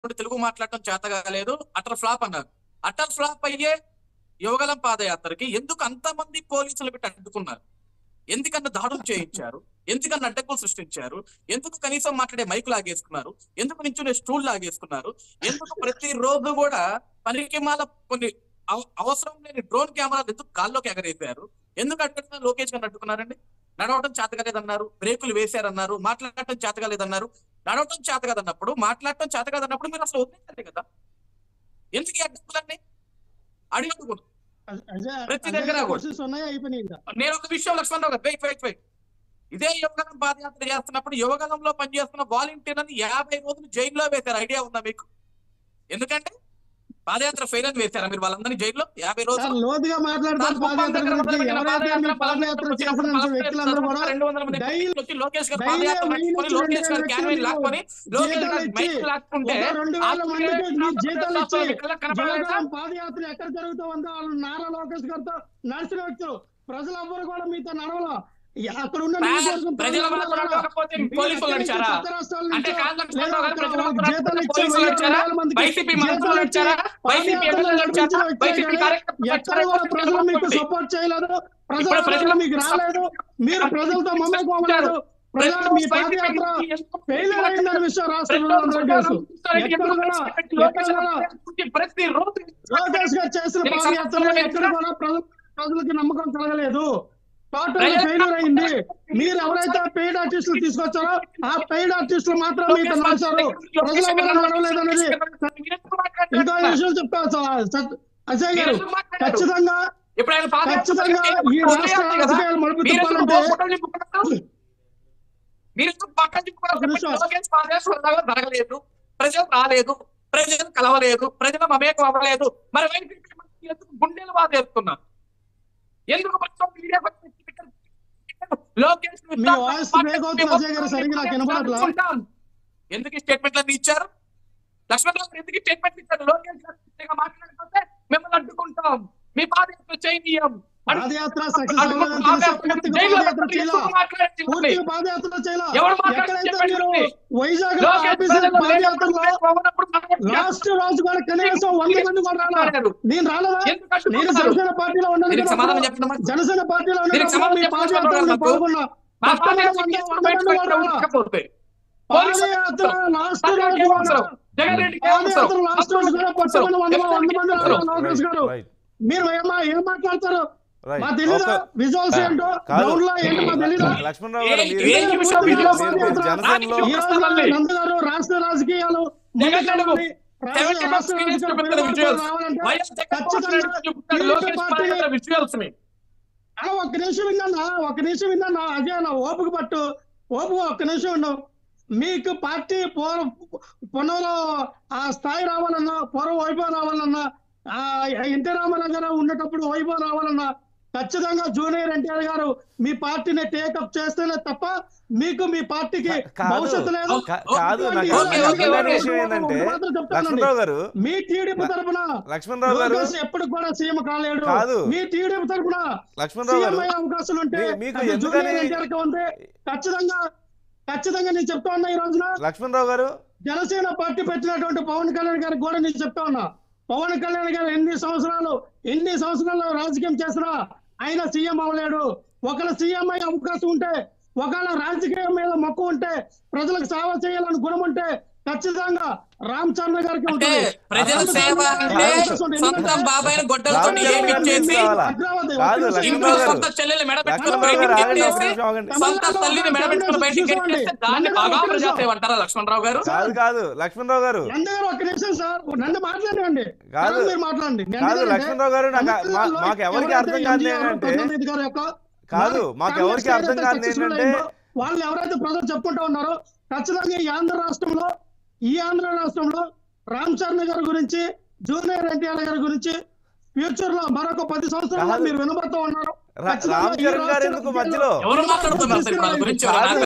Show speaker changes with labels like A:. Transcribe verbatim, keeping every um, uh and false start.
A: తెలుగు మాట్లాడటం చేత కాలేదు, అటర్ ఫ్లాప్ అన్నారు. అటర్ ఫ్లాప్ అయ్యే యువగలం పాదయాత్రకి ఎందుకు అంతమంది పోలీసులు పెట్టి అడ్డుకున్నారు? ఎందుకన్నా దాడులు చేయించారు? ఎందుకన్నా అడ్డకులు సృష్టించారు? ఎందుకు కనీసం మాట్లాడే మైక్ లాగేసుకున్నారు? ఎందుకు నించునే స్టూల్ లాగేసుకున్నారు? ఎందుకు ప్రతి రోజు కూడా పనికి మాల కొన్ని అవసరం లేని డ్రోన్ కెమెరాలు ఎందుకు గాల్లోకి ఎగరేశారు? ఎందుకు అడ్డుకున్నా లోకేష్ గారిని అడ్డుకున్నారండి? నడవటం చేతకాలేదన్నారు, బ్రేకులు వేశారన్నారు, మాట్లాడటం చేతకాలేదన్నారు. నడవటం చేతకాదన్నప్పుడు, మాట్లాడటం చేతకాదన్నప్పుడు మీరు అసలు వదిలేదండి కదా. ఎందుకు ఈ అడ్డుకులన్నీ అడిగి ప్రతి దగ్గర నేను ఒక విషయం లక్ష్మణరావు గారు వెయిట్ వెయిట్ వెయిట్ ఇదే యువగలం పాదయాత్ర చేస్తున్నప్పుడు యువగలంలో పనిచేస్తున్న వాలంటీర్ అని యాభై రోజులు జైల్లో వేశారు. ఐడియా ఉందా మీకు? ఎందుకంటే పాదయాత్ర ఫెయిల్ అని వేశారా మీరు వాళ్ళందరినీ జైల్లో యాభై రోజులు?
B: లోతుగా మాట్లాడతారు.
A: లోకేష్ గారు పాదయాత్ర నడుచుకొని లోకేష్ గారు క్యాన్వైన్ లాక్కొని లోకేష్ గారు మైక్ లాక్కుంటే
B: పాదయాత్ర ఎక్కడ జరుగుతూ ఉందో వాళ్ళు నారా లోకేష్ గారితో నడిచిన వ్యక్తులు ప్రజలందరూ కూడా మీతో నడవలో అక్కడ ఉన్న
A: పోలీసులు నడిచారా? అంటే
B: ప్రజలు మీకు సపోర్ట్ చేయలేదు, ప్రజలు మీకు రాలేదు, మీరు ప్రజలతో మమ్మకం ప్రజలు మీ పాదయాత్ర ఫెయిల్ అయిందనే విషయం రాష్ట్రంలో లోకేష్ గారు చేసిన పాదయాత్రలో ఎక్కడ కూడా ప్రజలకి నమ్మకం కలగలేదు. టోటల్ ఫెయిల్యూర్ అయింది. మీరు ఎవరైతే పెయిడ్ ఆర్టిస్టులు తీసుకొచ్చారో ఆ పెయిడ్ ఆర్టిస్టులు మాత్రం మీతో నడిచారు, ప్రజలు నడవలేదనేది ఇంకో విషయం చెప్తాను అజయ్ గారు. ఖచ్చితంగా ఖచ్చితంగా ఈ రాష్ట్ర రాజకీయాలు మలుపు తిప్పాలంటే
A: జరగలేదు, ప్రజలు రాలేదు, ప్రజలు కలవలేదు, ప్రజలు మమేకం అవ్వలేదు. మరి ఎందుకు గుండెలు బాధ వేస్తున్నారు? ఎందుకు ఎందుకు స్టేట్మెంట్లన్నీ ఇచ్చారు? లక్ష్మణరావు గారు ఎందుకు స్టేట్మెంట్ ఇచ్చారు? లోకేష్ గారు మాట్లాడుతుంటే మిమ్మల్ని అడ్డుకుంటాం, మీ పాదయాత్ర చేయనీయం,
B: పాదయాత్ర వైజాగ్ రాష్ట్ర రాజు కూడా కనీసం వంద మంది కూడా రాలేదు. నేను రాలేదా? నేను జనసేన పార్టీలో ఉన్నాను, జనసేన పార్టీలో ఉన్నాను, పాదయాత్ర పాల్గొన్నా. పాదయాత్ర లాస్ట్ రోజు పాదయాత్ర లాస్ట్ రోజు కూడా పట్టుకుని వంద వంద మంది రాలేదు. లోకేష్ గారు మీరు ఏమా ఏం మాట్లాడతారు? మా తెలీదా విజువల్స్ ఏంటో, గ్రౌండ్ లో ఏంటో మా తెలీదా? నందగారు రాష్ట్ర రాజకీయాలు ఒక్క నిమిషం విన్నా ఒక్క నిమిషం విన్నా అదే నా ఓపిక పట్టు ఓపిక ఒక్క నిమిషం ఉండవు. మీకు పార్టీ పూర్వ పునలో ఆ స్థాయి రావాలన్నా, పూర్వ వైభవం రావాలన్నా, ఆ ఎన్టీ రామారావు గారు ఉన్నప్పుడు వైభవం రావాలన్నా ఖచ్చితంగా జూనియర్ ఎన్టీఆర్ గారు మీ పార్టీని టేకప్ చేస్తేనే తప్ప మీకు మీ పార్టీకి భవిష్యత్తు లేదు. మీ టీడీపీ తరఫున ఎప్పుడు కూడా సీఎం కాలేడు. మీ టీడీపీ తరఫున సీఎం అయ్యే అవకాశాలు ఉంటే జూనియర్ ఎన్టీఆర్ కి ఉంది. ఖచ్చితంగా ఖచ్చితంగా నేను చెప్తా ఉన్నా. ఈ రోజున
C: లక్ష్మణరావు గారు
B: జనసేన పార్టీ పెట్టినటువంటి పవన్ కళ్యాణ్ గారికి కూడా నేను చెప్తా ఉన్నా. పవన్ కళ్యాణ్ గారు ఎన్ని సంవత్సరాలు ఎన్ని సంవత్సరాలు రాజకీయం చేసినా ఆయన సీఎం అవ్వలేడు. ఒకవేళ సీఎం అయ్యే అవకాశం ఉంటే, ఒకవేళ రాజకీయం మీద మక్కువ ఉంటే, ప్రజలకు సేవ చేయాలని గుణం ఉంటే ఖచ్చితంగా రామ్ చంద్ర గారికి ఉంటుంది.
A: ప్రజల సేవ అంటే సొంత బాబాయిని గొడ్డలతో ఏమిచ్చేసి సొంత చెల్లెలు మెడబెట్టుకుని బయటికి పెట్టేసి సొంత తల్లిని మెడబెట్టుకుని బయటికి పెట్టేస్తే దాన్ని బాగా ప్రజాసేవ అంటారా లక్ష్మణరావు గారు?
C: కాదు కాదు లక్ష్మణరావు గారు
B: నందగారు ఒక్క నిమిషం సార్, నన్ను మాట్లాడండి.
C: కాదు
B: మీరు మాట్లాడండి.
C: కాదు లక్ష్మణరావు గారు, మాకు ఎవరికి అర్థం కాదు ఏంటంటే కాదు మాకు ఎవరికి అర్థం కాదు ఏంటంటే
B: వాళ్ళు ఎవరైతే ప్రజలు చెప్పుకుంటూ ఉన్నారో ఖచ్చితంగా ఈ ఆంధ్ర రాష్ట్రంలో ఈ ఆంధ్ర రాష్ట్రంలో రామ్ చరణ్ గారి గురించి, జూనియర్ ఎన్టీఆర్ గారి గురించి ఫ్యూచర్ లో మరొక పది సంవత్సరాలు మీరు వినబడుతూ ఉన్నారు.
C: రామ్ చరణ్ గారు ఎందుకు మధ్యలో
A: ఎవరు మాట్లాడుతున్నారు?